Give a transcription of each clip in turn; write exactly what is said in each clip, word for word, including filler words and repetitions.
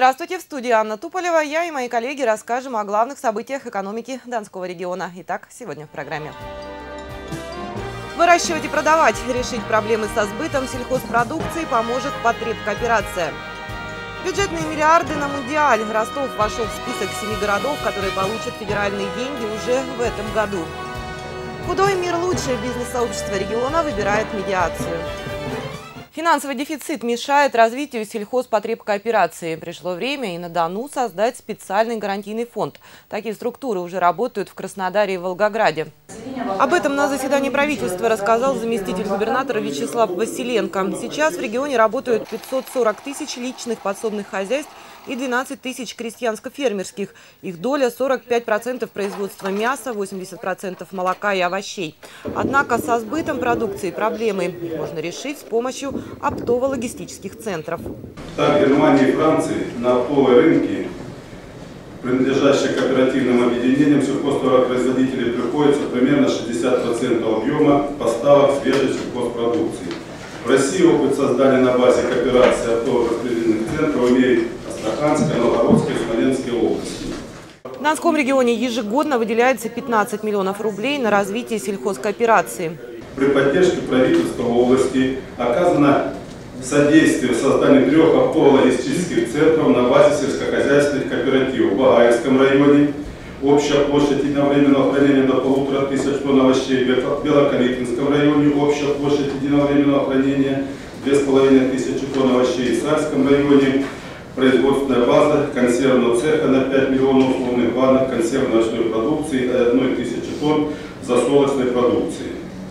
Здравствуйте, в студии Анна Туполева. Я и мои коллеги расскажем о главных событиях экономики Донского региона. Итак, сегодня в программе. Выращивать и продавать. Решить проблемы со сбытом сельхозпродукции поможет потребкооперация. Бюджетные миллиарды на Мундиаль. Ростов вошел в список семи городов, которые получат федеральные деньги уже в этом году. Худой мир лучше. Бизнес-сообщество региона выбирает медиацию. Финансовый дефицит мешает развитию сельхозпотребкооперации. Пришло время и на Дону создать специальный гарантийный фонд. Такие структуры уже работают в Краснодаре и Волгограде. Об этом на заседании правительства рассказал заместитель губернатора Вячеслав Василенко. Сейчас в регионе работают пятьсот сорок тысяч личных подсобных хозяйств и двенадцать тысяч крестьянско-фермерских. Их доля сорок пять процентов производства мяса, восемьдесят процентов молока и овощей. Однако со сбытом продукции проблемы. Их можно решить с помощью оптово-логистических центров. Так, в Германии и Франции на оптовые рынки, принадлежащие кооперативным объединениям сельхозтоваропроизводителей, приходится примерно шестьдесят процентов объема поставок свежей сельхозпродукции. В России опыт создания на базе кооперации оптово-распределительных центров имеет Астраханская, Новгородская и Смоленская области. В Донском регионе ежегодно выделяется пятнадцать миллионов рублей на развитие сельхозкооперации. При поддержке правительства области оказано содействие в создании трех оптово-логистических центров на базе сельскохозяйственных кооперативов в Багаевском районе. Общая площадь единовременного хранения до полутора тысяч тонн овощей. В Белокалитвинском районе общая площадь единовременного хранения две с половиной тысячи тонн овощей. В Сальском районе производственная база консервного цеха на пять миллионов условных банок консервной овощной продукции и одной тысячи тонн засолочной продукции.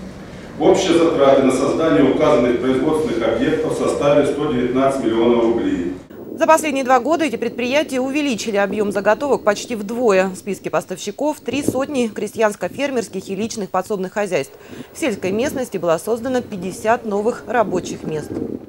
Общие затраты на создание указанных производственных объектов составили сто девятнадцать миллионов рублей. За последние два года эти предприятия увеличили объем заготовок почти вдвое. В списке поставщиков три сотни крестьянско-фермерских и личных подсобных хозяйств. В сельской местности было создано пятьдесят новых рабочих мест.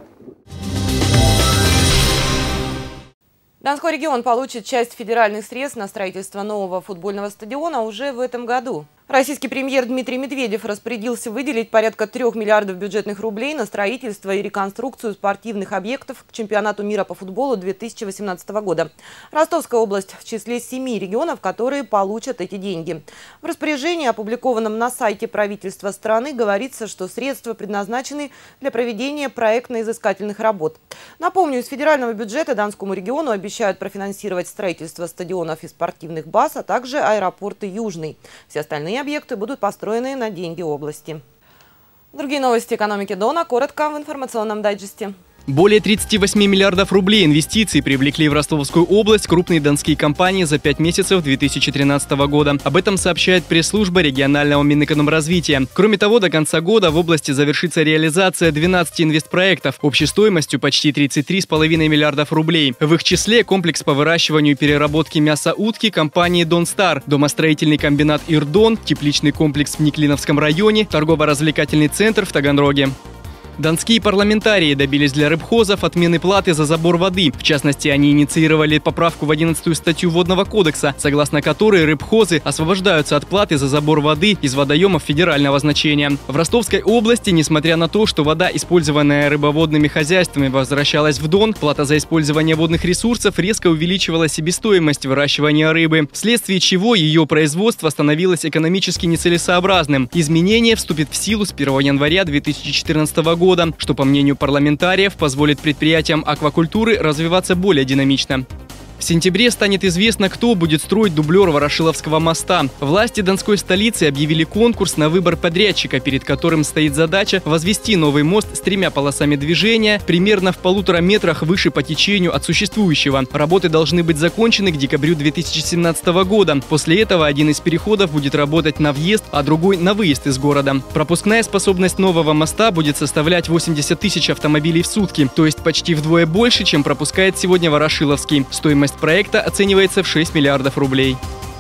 Донской регион получит часть федеральных средств на строительство нового футбольного стадиона уже в этом году. Российский премьер Дмитрий Медведев распорядился выделить порядка трех миллиардов бюджетных рублей на строительство и реконструкцию спортивных объектов к чемпионату мира по футболу две тысячи восемнадцатого года. Ростовская область в числе семи регионов, которые получат эти деньги. В распоряжении, опубликованном на сайте правительства страны, говорится, что средства предназначены для проведения проектно-изыскательных работ. Напомню, из федерального бюджета Донскому региону обещают профинансировать строительство стадионов и спортивных баз, а также аэропорты Южный. Все остальные объекты будут построены на деньги области. Другие новости экономики Дона коротко в информационном дайджесте. Более тридцати восьми миллиардов рублей инвестиций привлекли в Ростовскую область крупные донские компании за пять месяцев две тысячи тринадцатого года. Об этом сообщает пресс-служба регионального Минэкономразвития. Кроме того, до конца года в области завершится реализация двенадцати инвестпроектов общей стоимостью почти тридцать три с половиной миллиардов рублей. В их числе комплекс по выращиванию и переработке мяса утки компании «Донстар», домостроительный комбинат «Ирдон», тепличный комплекс в Неклиновском районе, торгово-развлекательный центр в Таганроге. Донские парламентарии добились для рыбхозов отмены платы за забор воды. В частности, они инициировали поправку в одиннадцатую статью Водного кодекса, согласно которой рыбхозы освобождаются от платы за забор воды из водоемов федерального значения. В Ростовской области, несмотря на то, что вода, использованная рыбоводными хозяйствами, возвращалась в Дон, плата за использование водных ресурсов резко увеличивала себестоимость выращивания рыбы, вследствие чего ее производство становилось экономически нецелесообразным. Изменение вступит в силу с первого января две тысячи четырнадцатого года. Года, что, по мнению парламентариев, позволит предприятиям аквакультуры развиваться более динамично. В сентябре станет известно, кто будет строить дублер Ворошиловского моста. Власти Донской столицы объявили конкурс на выбор подрядчика, перед которым стоит задача возвести новый мост с тремя полосами движения примерно в полутора метрах выше по течению от существующего. Работы должны быть закончены к декабрю две тысячи семнадцатого года. После этого один из переходов будет работать на въезд, а другой на выезд из города. Пропускная способность нового моста будет составлять восемьдесят тысяч автомобилей в сутки, то есть почти вдвое больше, чем пропускает сегодня Ворошиловский. Стоимость проекта оценивается в шесть миллиардов рублей.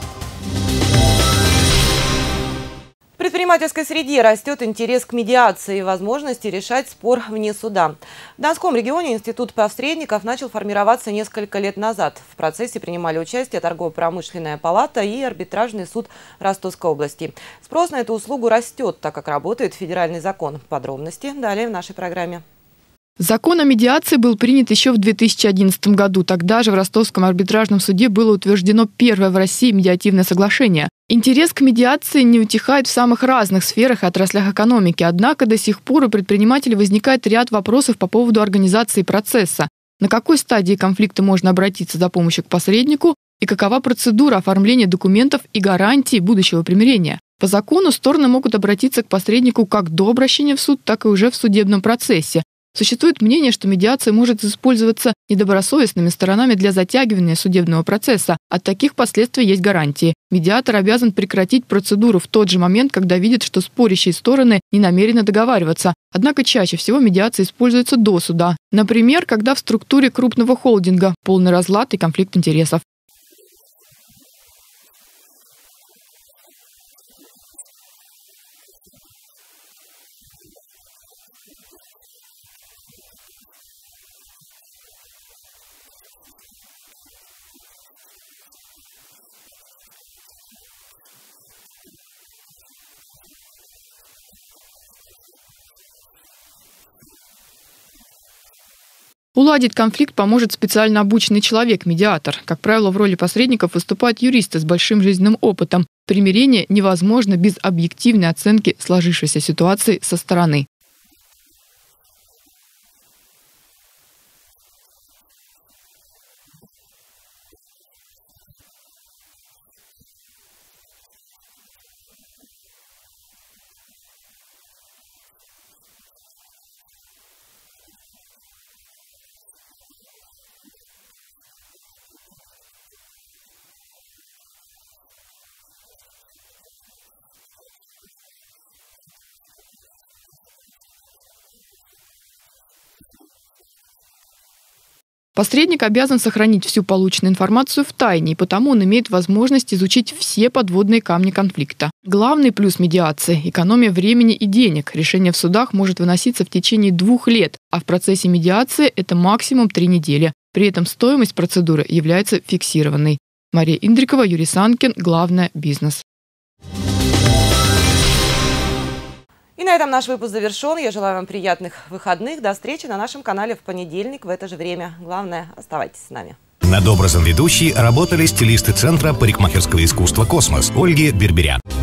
В предпринимательской среде растет интерес к медиации и возможности решать спор вне суда. В Донском регионе институт посредников начал формироваться несколько лет назад. В процессе принимали участие торгово-промышленная палата и арбитражный суд Ростовской области. Спрос на эту услугу растет, так как работает федеральный закон. Подробности далее в нашей программе. Закон о медиации был принят еще в две тысячи одиннадцатом году. Тогда же в Ростовском арбитражном суде было утверждено первое в России медиативное соглашение. Интерес к медиации не утихает в самых разных сферах и отраслях экономики. Однако до сих пор у предпринимателей возникает ряд вопросов по поводу организации процесса. На какой стадии конфликта можно обратиться за помощью к посреднику и какова процедура оформления документов и гарантий будущего примирения. По закону стороны могут обратиться к посреднику как до обращения в суд, так и уже в судебном процессе. Существует мнение, что медиация может использоваться недобросовестными сторонами для затягивания судебного процесса. От таких последствий есть гарантии. Медиатор обязан прекратить процедуру в тот же момент, когда видит, что спорящие стороны не намерены договариваться. Однако чаще всего медиация используется до суда. Например, когда в структуре крупного холдинга полный разлад и конфликт интересов. Уладить конфликт поможет специально обученный человек-медиатор. Как правило, в роли посредников выступают юристы с большим жизненным опытом. Примирение невозможно без объективной оценки сложившейся ситуации со стороны. Посредник обязан сохранить всю полученную информацию в тайне, и потому он имеет возможность изучить все подводные камни конфликта. Главный плюс медиации – экономия времени и денег. Решение в судах может выноситься в течение двух лет, а в процессе медиации это максимум три недели. При этом стоимость процедуры является фиксированной. Мария Индрикова, Юрий Санкин. Главное – бизнес. И на этом наш выпуск завершен. Я желаю вам приятных выходных. До встречи на нашем канале в понедельник в это же время. Главное, оставайтесь с нами. Над образом ведущей работали стилисты Центра парикмахерского искусства «Космос» Ольги Берберян.